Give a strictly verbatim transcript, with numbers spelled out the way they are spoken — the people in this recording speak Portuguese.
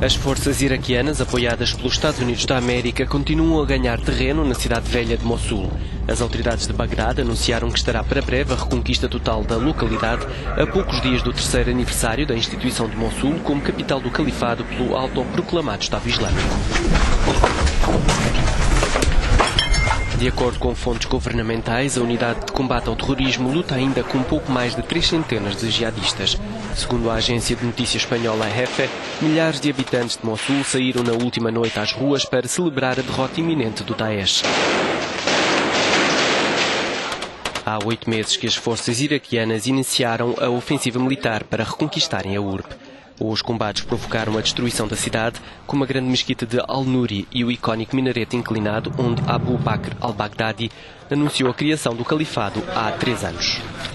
As forças iraquianas, apoiadas pelos Estados Unidos da América, continuam a ganhar terreno na cidade velha de Mossul. As autoridades de Bagdade anunciaram que estará para breve a reconquista total da localidade, a poucos dias do terceiro aniversário da instituição de Mossul como capital do califado pelo autoproclamado Estado Islâmico. De acordo com fontes governamentais, a unidade de combate ao terrorismo luta ainda com pouco mais de três centenas de jihadistas. Segundo a agência de notícias espanhola Jefe, milhares de habitantes de Mossul saíram na última noite às ruas para celebrar a derrota iminente do Daesh. Há oito meses que as forças iraquianas iniciaram a ofensiva militar para reconquistarem a urbe. Os combates provocaram a destruição da cidade, como a grande mesquita de Al-Nuri e o icónico minarete inclinado onde Abu Bakr al-Baghdadi anunciou a criação do califado há três anos.